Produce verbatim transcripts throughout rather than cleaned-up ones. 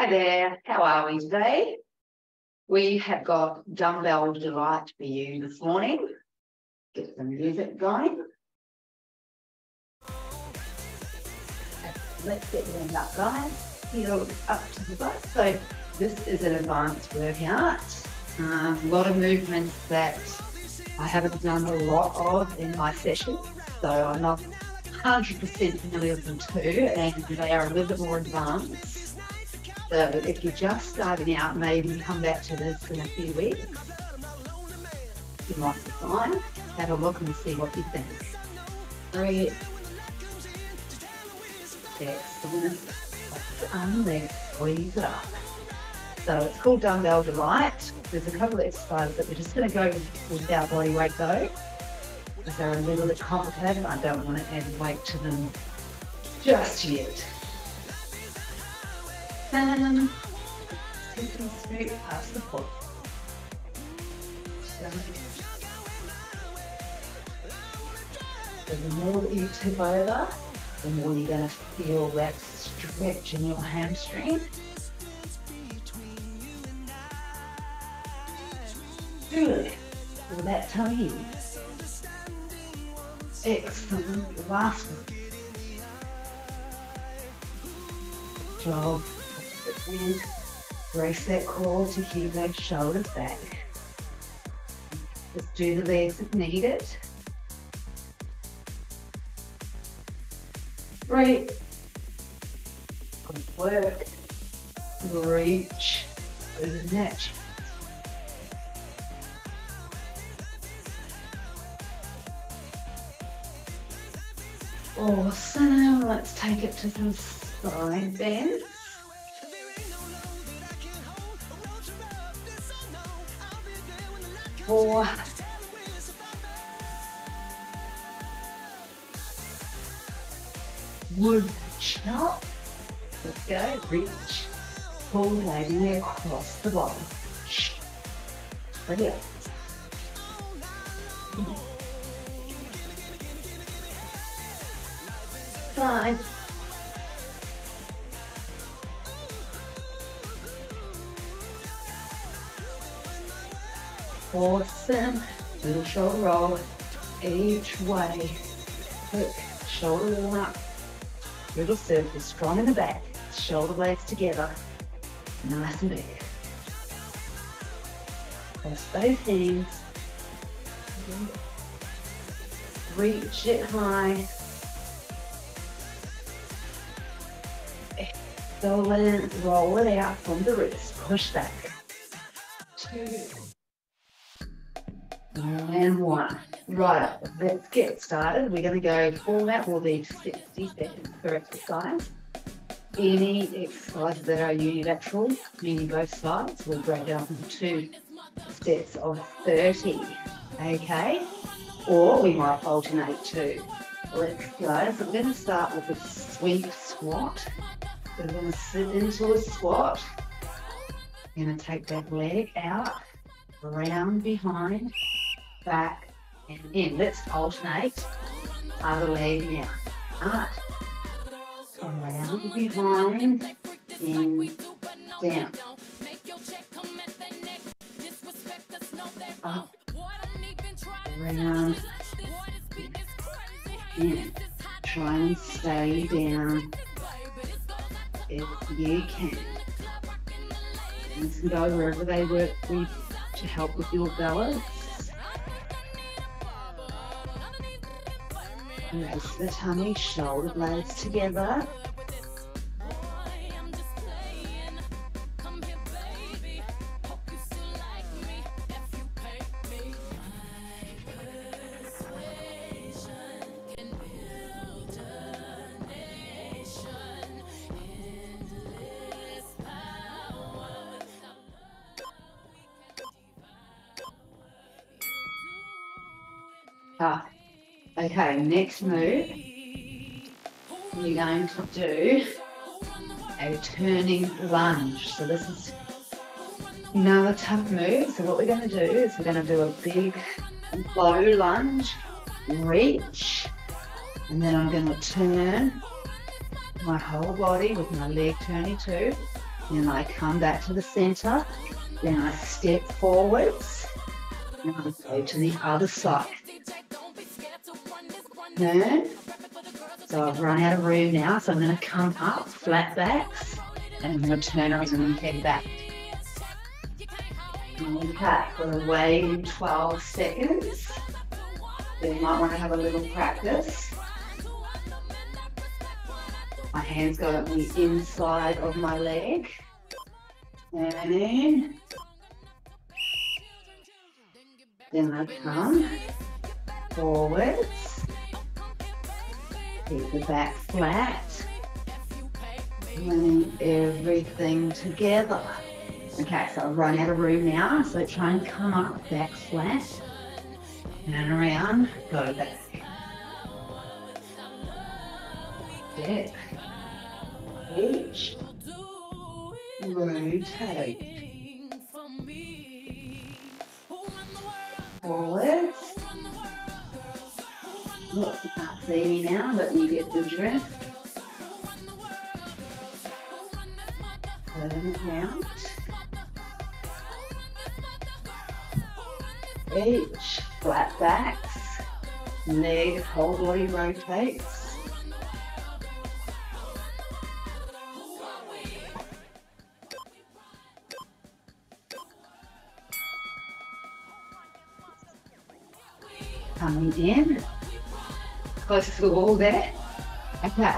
Hi there, how are we today? We have got Dumbbell Delight for you this morning. Get the music going. Let's get warmed up, guys. Heel up to the butt. So this is an advanced workout. Um, a lot of movements that I haven't done a lot of in my sessions, so I'm not one hundred percent familiar with them too, and they are a little bit more advanced. So if you're just starting out, maybe come back to this in a few weeks. You might be fine. Have a look and see what you think. Three. Excellent. And then squeeze it up. So it's called Dumbbell Delight. There's a couple of exercises that we're just going to go without body weight though, because they're a little bit complicated. I don't want to add weight to them just yet. And taking straight past the foot. So, so the more that you tip over, the more you're going to feel that stretch in your hamstring. Good. Feel that tummy in. Excellent. Last one. Job. And brace that core to keep those shoulders back. Just do the legs if needed. Breathe. Good work. Reach over the neck. Awesome. Let's take it to some side bends. Four. Wood chop. Let's go. Reach. Pull leg across the bottom. Brilliant. Five. Awesome. Little shoulder roll each way. Quick shoulder roll up. Little circle, strong in the back. Shoulder blades together. Nice and big. Cross both hands. Reach it high. Excellent. Roll it out from the wrist. Push back. Two. And one. Right, let's get started. We're going to go format will be sixty seconds per exercise. Any exercises that are unilateral, meaning both sides, we'll break it up into two sets of thirty. Okay? Or we might alternate two. Let's go. So we're going to start with a sweep squat. So we're going to sit into a squat. We're going to take that leg out, round behind, back and in. Let's alternate. Other leg now. Up, around, behind, in, down. Up, around, in. Try and stay down if you can. You can go wherever they work with to help with your balance. Raise the tummy, shoulder blades together. Ah. Okay, next move, you're going to do a turning lunge. So this is another tough move. So what we're going to do is we're going to do a big low lunge, reach, and then I'm going to turn my whole body with my leg turning too. Then I come back to the center. Then I step forwards. And I go to the other side. Turn. So I've run out of room now, so I'm going to come up, flat backs, and I'm going to turn around and head back. Okay, we'll wait in twelve seconds. Then you might want to have a little practice. My hands go on the inside of my leg. And in. Then I come forwards. Keep the back flat. Running everything together. Okay, so I've run out of room now, so try and come up, back flat. And around, go back. Step. Each. Rotate. Forwards. Look, you can't see me now, but you get the drift. Turn around. Each. Flat backs. Leg, whole body rotates. Coming in, close to the wall there. Okay.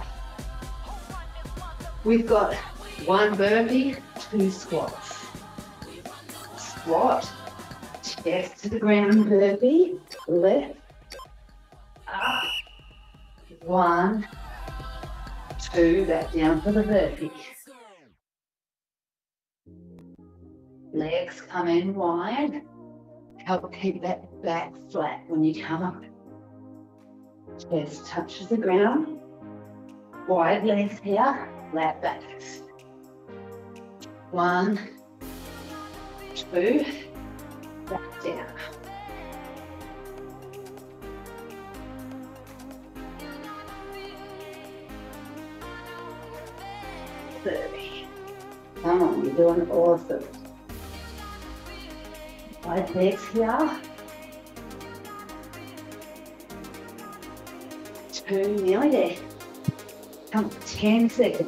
We've got one burpee, two squats. Squat, chest to the ground burpee, left, up, one, two, back down for the burpee. Legs come in wide. Help keep that back flat when you come up. Chest touches the ground. Wide legs here, flat backs. One, two, back down. thirty. Come on, you're doing awesome. Wide legs here. Two, nearly there. Come, ten seconds.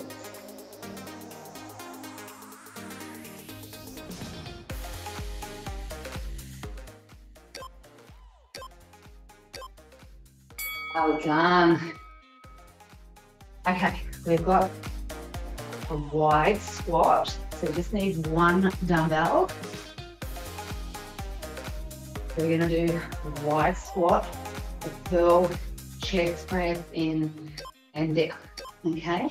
Well done. Okay, we've got a wide squat, so just need one dumbbell. So we're going to do a wide squat, a curl, chest press in and down, okay?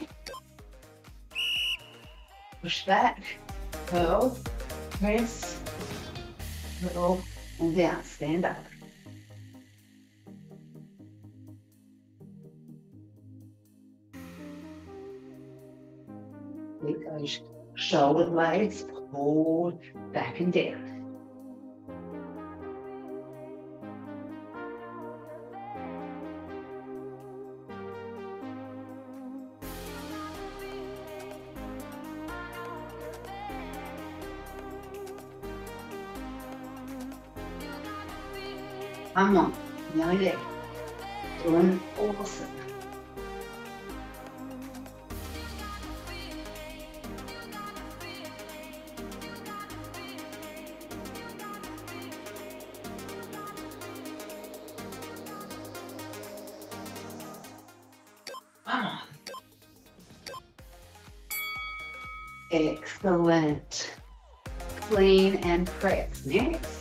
Push back, curl, press, curl, and down, stand up. With those shoulder blades pulled back and down. Come on, nearly there. Doing awesome. Come on. Excellent. Clean and press. Next.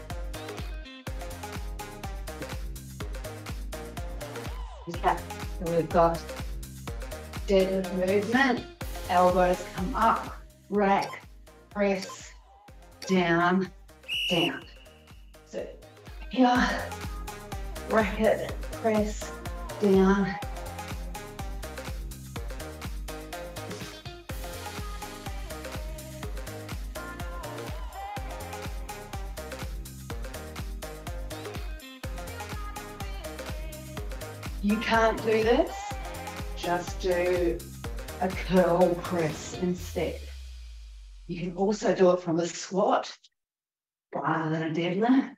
Okay, so we've got deadlift movement, elbows come up, rack, press, down, down. So here, rack it, press, down. You can't do this, just do a curl press instead. You can also do it from a squat rather than a deadlift.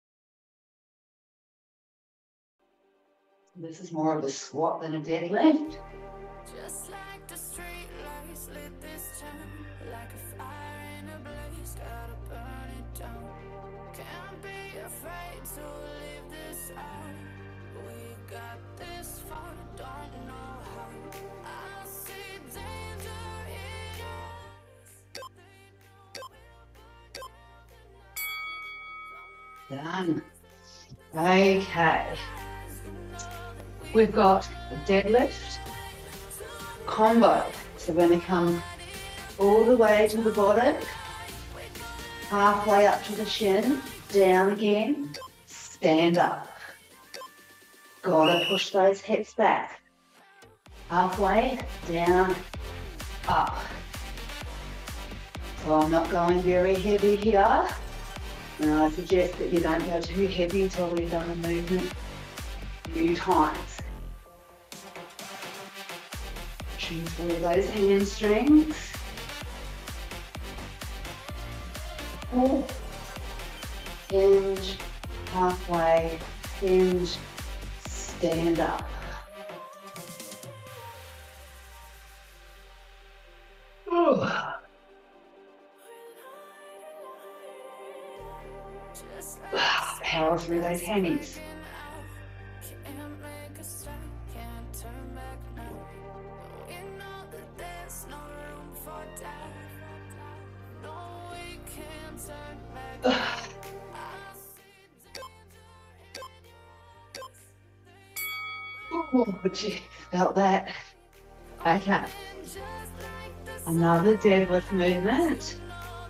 This is more of a squat than a deadlift. Just like the street lights lit this town, like a fire in a blaze, gotta burn it down. Can't be afraid to leave this out. We got this far, don't know how. I see danger in us. Done. Okay. We've got a deadlift combo. So we're going to come all the way to the bottom, halfway up to the shin, down again, stand up. Gotta push those hips back. Halfway, down, up. So I'm not going very heavy here. And I suggest that you don't go too heavy until we've done the movement a few times. Choose one of those hamstrings. Pull, hinge, halfway, hinge, stand up. Ooh. Power through those hammies. Oh, gee, felt that. Okay. Another deadlift movement.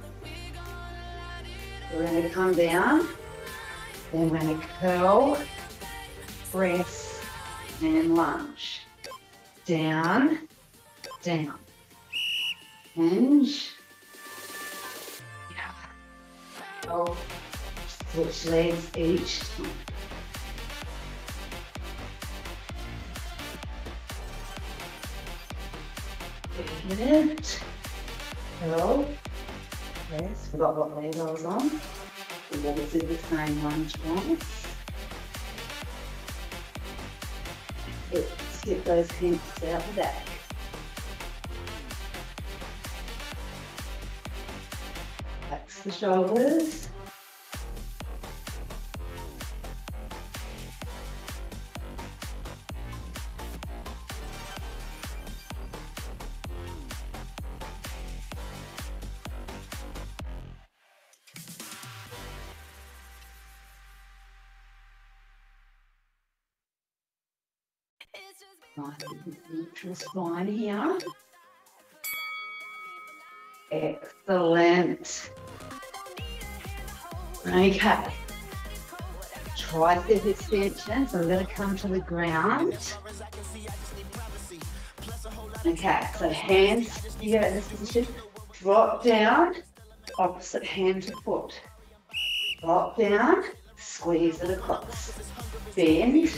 We're going to come down. Then we're going to curl, press, and lunge. Down, down. Hinge. Oh, switch legs each time. Lift, curl, press. Forgot what leg I was on. We've always do the same one twice. Skip those hips out the back. Relax the shoulders. Nice neutral spine here. Excellent. Okay. Tricep extension. So we're going to come to the ground. Okay. So hands here in this position. Drop down. Opposite hand to foot. Drop down. Squeeze it across. Bend.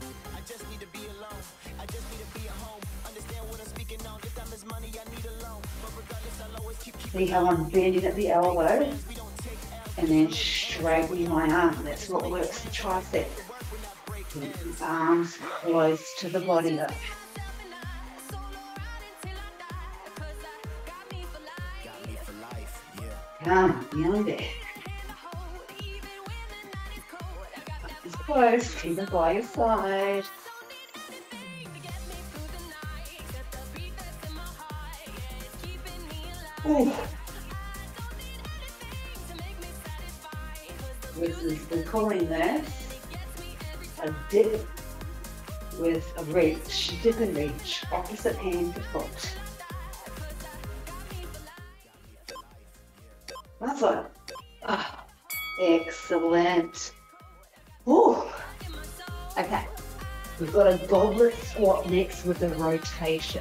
See how I'm bending at the elbow and then straightening my arm. That's what works the tricep. Keep the arms close to the body though. Come on, down there. It's close, keep it by your side. Ooh. This is, we're calling this a dip with a reach, dip and reach, opposite hand to foot. That's one. Ah, excellent. Ooh. Okay, we've got a goblet squat next with a rotation.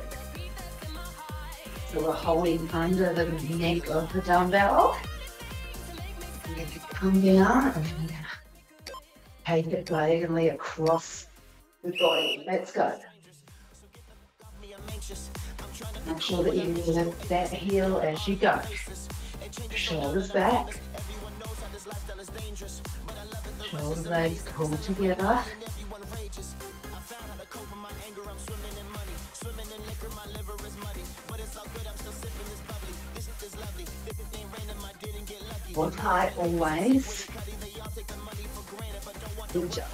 So we're holding under the neck of the dumbbell. We're going to come down and we're going to take it diagonally across the body. Let's go. Make sure that you lift that heel as you go. Shoulders back. Shoulder blades pull together. Hold tight always. Good job.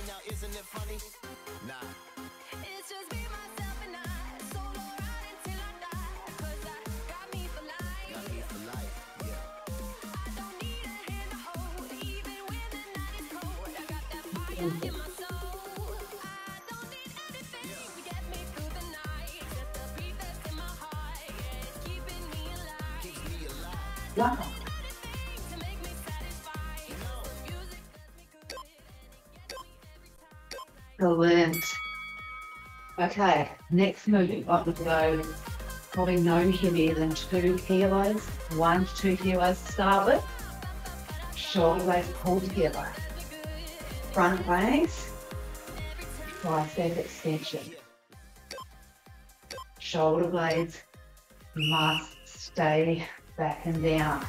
Wow. Brilliant. Okay, next move, I would go probably no heavier than two kilos, one to two kilos to start with. Shoulder blades pull together. Front legs, tricep extension. Shoulder blades must stay back and down.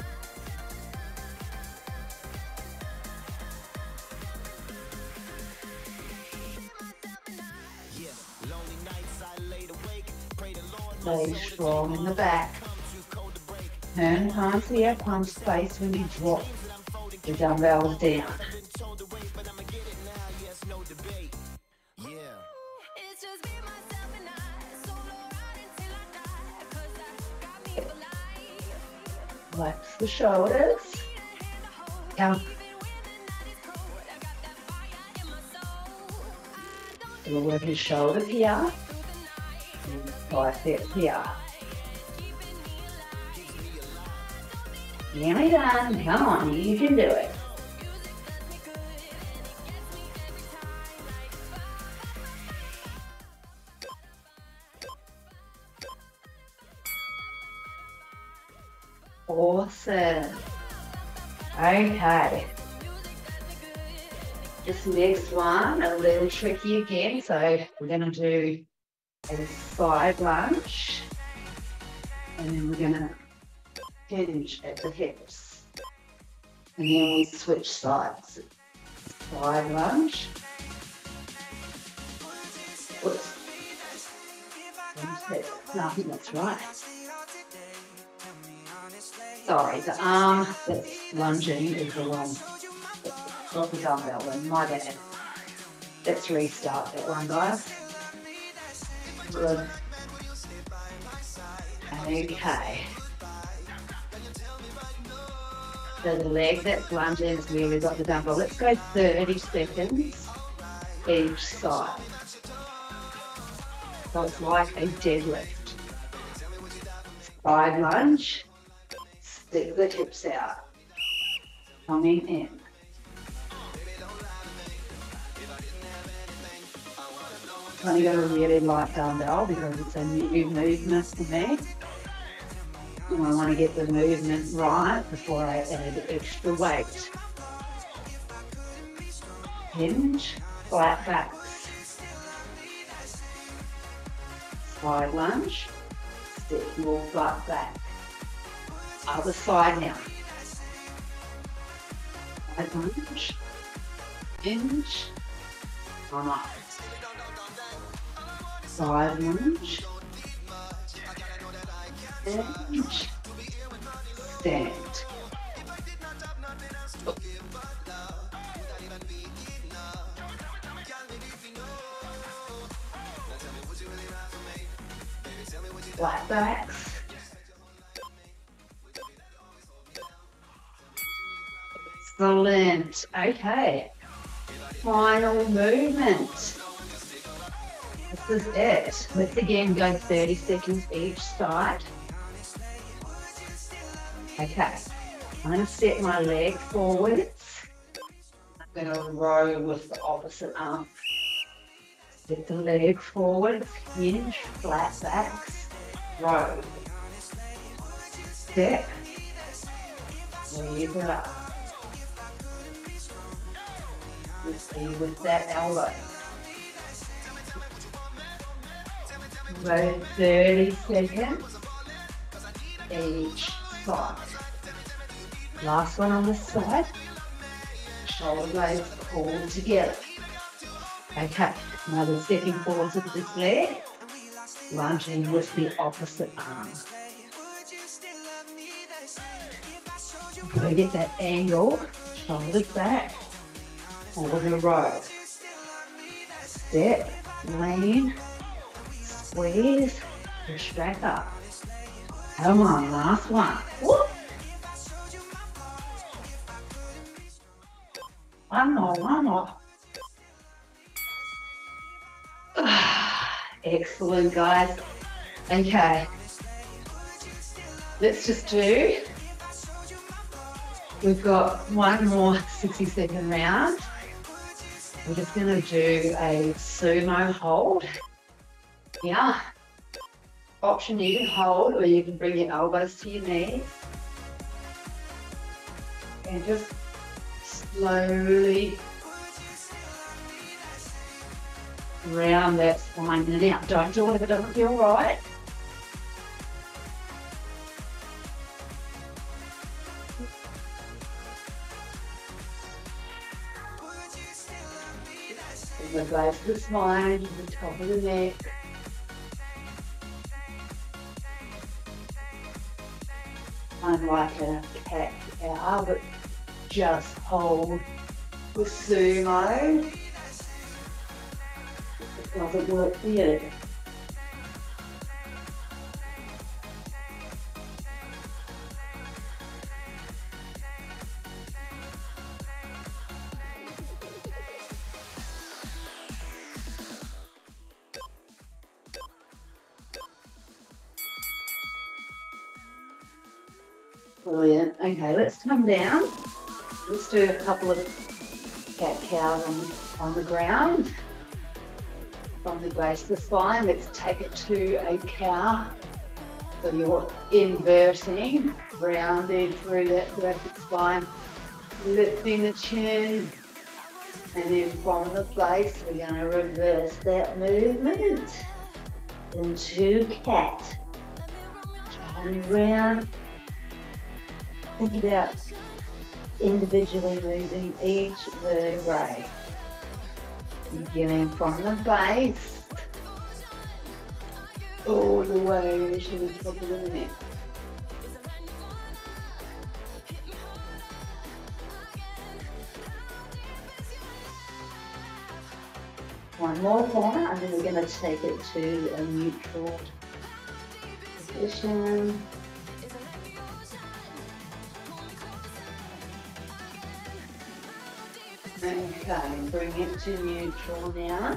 Stay strong in the back. Turn palms to the air, palms face when you drop the dumbbells down. Relax the shoulders. Down. So we'll work his shoulders here. Biceps here. Nearly done. Come on, you can do it. Awesome. Okay. This next one, a little tricky again. So we're going to do a side lunge. And then we're going to hinge at the hips. And then we switch sides. Side lunge. Whoops. No, I think that's right. Sorry, the arm that's lunging is the one, not the dumbbell one, my bad. Let's restart that one, guys. Good. Okay. So the leg that's lunging is where we've got the dumbbell. Let's go thirty seconds each side. So it's like a deadlift. Side lunge. Stick the hips out, coming in. I'm only got a really light dumbbell because it's a new movement for me. And I want to get the movement right before I add extra weight. Hinge, flat backs. Side lunge, stick your butt back. Other side now. Side lunge, hinge, come up. Side lunge, hinge, stand. Flat backs. Excellent. Okay. Final movement. This is it. Let's again go thirty seconds each side. Okay. I'm going to step my leg forwards. I'm going to row with the opposite arm. Step the leg forward, hinge, flat backs, row. Step. Leave it up. Just be with that elbow. Go thirty seconds each side. Last one on the side. Shoulder blades pulled together. Okay, now we're stepping forward with this leg, lunging with the opposite arm. Go get that angle, shoulders back, forward and row. Step, lean, squeeze, push back up. Come on, last one. Whoop. One more, one more. Excellent, guys. Okay. Let's just do, we've got one more sixty second round. We're just going to do a sumo hold. Yeah. Option, you can hold or you can bring your elbows to your knees. And just slowly round that spine in and out. Don't do it if it doesn't feel right. From the base of the spine to the top of the neck. Kind of like a cat cow, but just hold the sumo. It doesn't work for you. Brilliant. Okay, let's come down. Let's do a couple of cat cows on, on the ground. From the base of the spine, let's take it to a cow. So you're inverting, rounding through that thoracic spine, lifting the chin, and then from the base, we're going to reverse that movement into cat. Turn around. Think about individually moving each vertebrae. Beginning from the base all the way to the top of the neck. One more corner, and then we're going to take it to a neutral position. Okay, bring it to neutral now.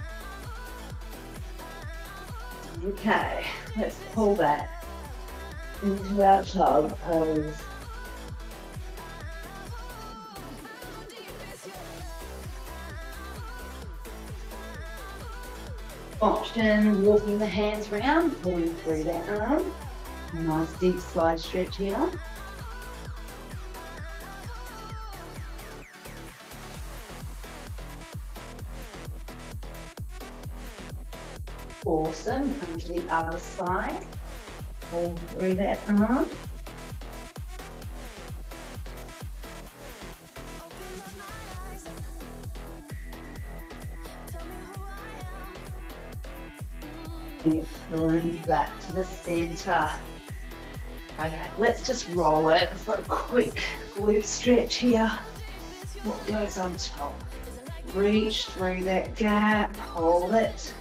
Okay, let's pull back into our child pose. Option, walking the hands round, pulling through that arm. Nice deep side stretch here. Awesome. Come to the other side. Pull through that arm. Excellent. Back to the center. Okay, let's just roll it for a quick glute stretch here. What goes on top? Reach through that gap. Hold it.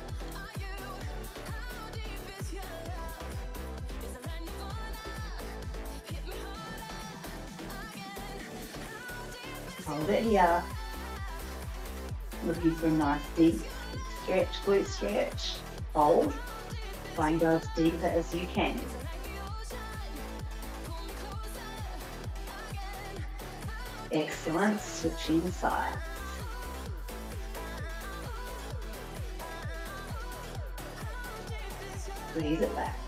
Hold it here. Looking for a nice deep stretch, glute stretch. Hold. Try and go as deep as you can. Excellent. Switching sides. Squeeze it back.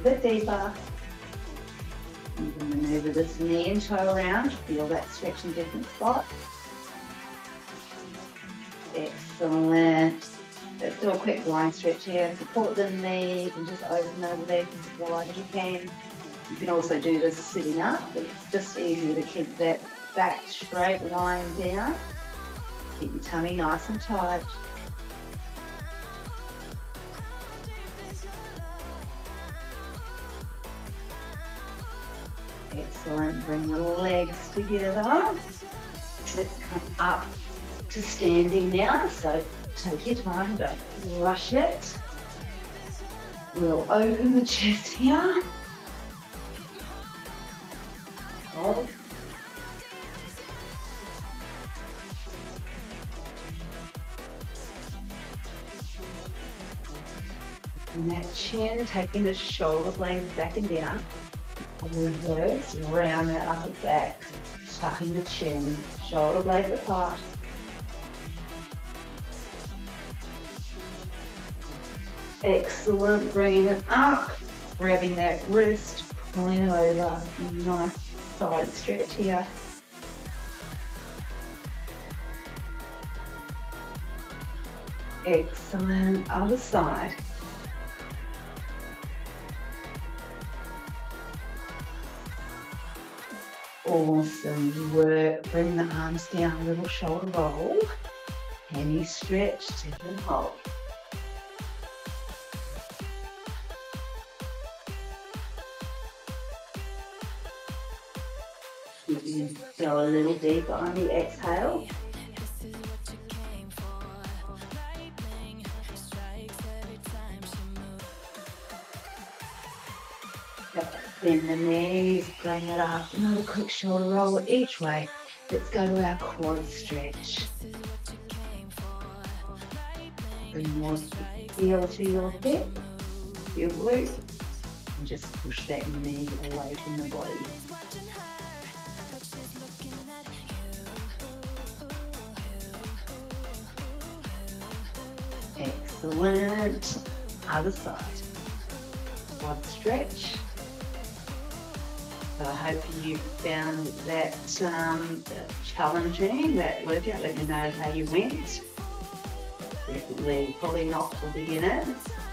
bit deeper. You can maneuver this knee and toe around, feel that stretch in different spots. Excellent. Let's do a quick line stretch here. Support the knee and just open the leg as wide as you can. You can also do this sitting up, but it's just easier to keep that back straight, lying down. Keep your tummy nice and tight. Excellent. Bring the legs together. Let's come up to standing now. So take your time, don't rush it. We'll open the chest here. Hold. And that chin, taking the shoulder blades back and down. Reverse, round that upper back, tucking the chin, shoulder blades apart. Excellent, bringing it up, grabbing that wrist, pulling it over, nice side stretch here. Excellent, other side. Awesome work. Bring the arms down, a little shoulder roll. Hammy stretch, tip and hold. You can go a little deeper on the exhale. Bend the knees, bring it up, another quick shoulder roll each way. Let's go to our quad stretch. Bring more heel to your hip, your glute, and just push that knee away from the body. Excellent. Other side. Quad stretch. So I hope you found that um, challenging, that workout. Let me know how you went. Definitely probably not for beginners.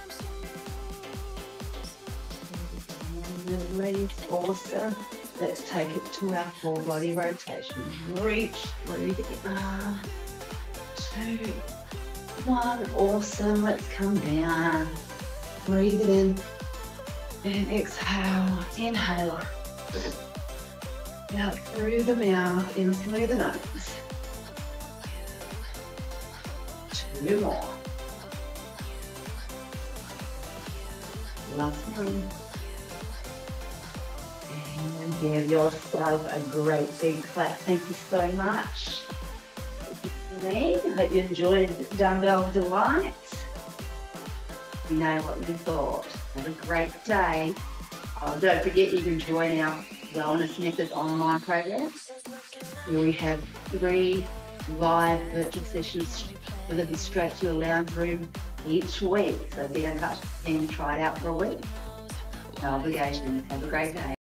Release, awesome. Let's take it to our full body rotation. Reach, breathe in. Uh, two, one, awesome. Let's come down. Breathe it in and exhale. Inhale. Out through the mouth, in through the nose. Two more. Last one. And give yourself a great big clap. Thank you so much. For me, I hope you enjoyed Dumbbell Delight. Let me know what you thought. Have a great day. Oh, don't forget you can join our Wellness Methods online program, where we have three live virtual sessions delivered straight to the lounge room each week. So be in touch and try it out for a week. No obligation. Have a great day.